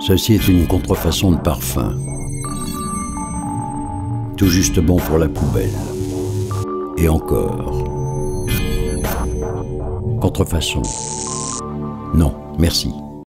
Ceci est une contrefaçon de parfum. Tout juste bon pour la poubelle. Et encore. Contrefaçon. Non, merci.